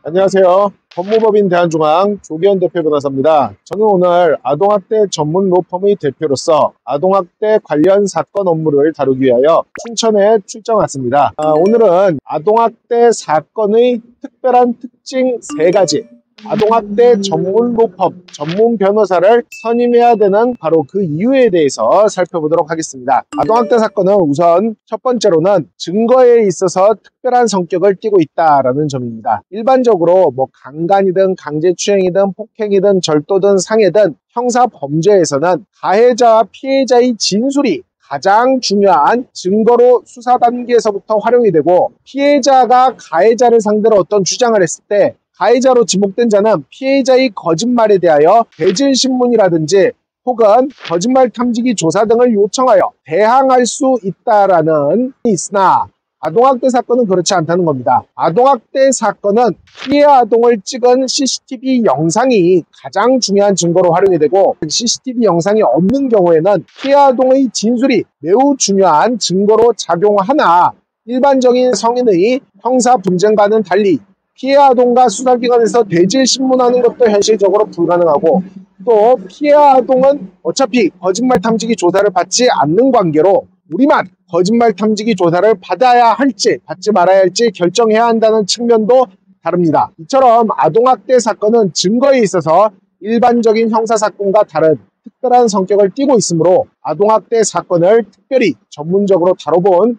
안녕하세요. 법무법인 대한중앙 조기현 대표 변호사입니다. 저는 오늘 아동학대 전문 로펌의 대표로서 아동학대 관련 사건 업무를 다루기 위하여 춘천에 출장 왔습니다. 오늘은 아동학대 사건의 특별한 특징 3가지, 아동학대 전문 로펌, 전문 변호사를 선임해야 되는 바로 그 이유에 대해서 살펴보도록 하겠습니다. 아동학대 사건은 우선 첫 번째로는 증거에 있어서 특별한 성격을 띠고 있다라는 점입니다. 일반적으로 강간이든 강제추행이든 폭행이든 절도든 상해든 형사범죄에서는 가해자와 피해자의 진술이 가장 중요한 증거로 수사 단계에서부터 활용이 되고, 피해자가 가해자를 상대로 어떤 주장을 했을 때 가해자로 지목된 자는 피해자의 거짓말에 대하여 대질신문이라든지 혹은 거짓말 탐지기 조사 등을 요청하여 대항할 수 있다라는 있으나, 아동학대 사건은 그렇지 않다는 겁니다. 아동학대 사건은 피해 아동을 찍은 CCTV 영상이 가장 중요한 증거로 활용이 되고, CCTV 영상이 없는 경우에는 피해 아동의 진술이 매우 중요한 증거로 작용하나, 일반적인 성인의 형사 분쟁과는 달리 피해 아동과 수사기관에서 대질 신문하는 것도 현실적으로 불가능하고, 또 피해 아동은 어차피 거짓말 탐지기 조사를 받지 않는 관계로 우리만 거짓말 탐지기 조사를 받아야 할지 받지 말아야 할지 결정해야 한다는 측면도 다릅니다. 이처럼 아동학대 사건은 증거에 있어서 일반적인 형사사건과 다른 특별한 성격을 띠고 있으므로 아동학대 사건을 특별히 전문적으로 다뤄본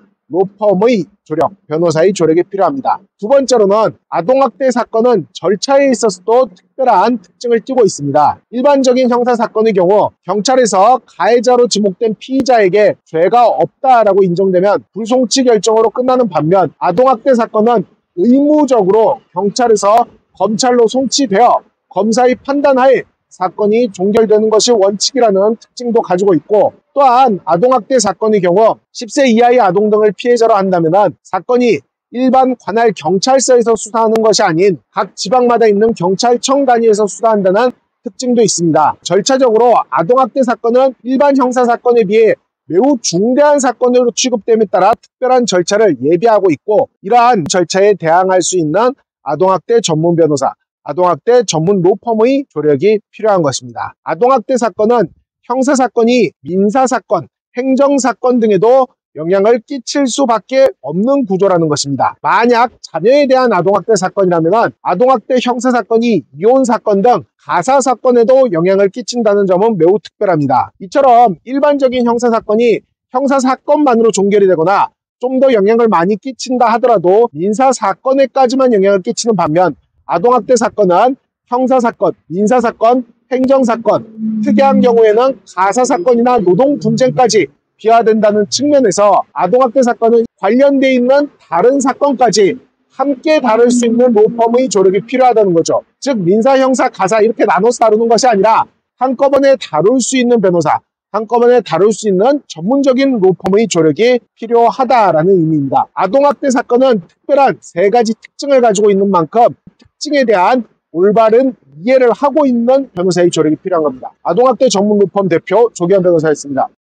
로펌의 조력, 변호사의 조력이 필요합니다. 두 번째로는 아동학대 사건은 절차에 있어서도 특별한 특징을 띠고 있습니다. 일반적인 형사사건의 경우 경찰에서 가해자로 지목된 피의자에게 죄가 없다라고 인정되면 불송치 결정으로 끝나는 반면, 아동학대 사건은 의무적으로 경찰에서 검찰로 송치되어 검사의 판단하에 사건이 종결되는 것이 원칙이라는 특징도 가지고 있고, 또한 아동학대 사건의 경우 10세 이하의 아동 등을 피해자로 한다면 사건이 일반 관할 경찰서에서 수사하는 것이 아닌 각 지방마다 있는 경찰청 단위에서 수사한다는 특징도 있습니다. 절차적으로 아동학대 사건은 일반 형사사건에 비해 매우 중대한 사건으로 취급됨에 따라 특별한 절차를 예비하고 있고, 이러한 절차에 대항할 수 있는 아동학대 전문 변호사, 아동학대 전문 로펌의 조력이 필요한 것입니다. 아동학대 사건은 형사사건이 민사사건, 행정사건 등에도 영향을 끼칠 수밖에 없는 구조라는 것입니다. 만약 자녀에 대한 아동학대 사건이라면 아동학대 형사사건이 이혼사건 등 가사사건에도 영향을 끼친다는 점은 매우 특별합니다. 이처럼 일반적인 형사사건이 형사사건만으로 종결이 되거나 좀 더 영향을 많이 끼친다 하더라도 민사사건에까지만 영향을 끼치는 반면, 아동학대 사건은 형사사건, 민사사건, 행정사건, 특이한 경우에는 가사사건이나 노동분쟁까지 비화된다는 측면에서 아동학대 사건은 관련되어 있는 다른 사건까지 함께 다룰 수 있는 로펌의 조력이 필요하다는 거죠. 즉 민사, 형사, 가사 이렇게 나눠서 다루는 것이 아니라 한꺼번에 다룰 수 있는 변호사, 한꺼번에 다룰 수 있는 전문적인 로펌의 조력이 필요하다라는 의미입니다. 아동학대 사건은 특별한 3가지 특징을 가지고 있는 만큼 특징에 대한 올바른 이해를 하고 있는 변호사의 조력이 필요한 겁니다. 아동학대 전문 로펌 대표 조기현 변호사였습니다.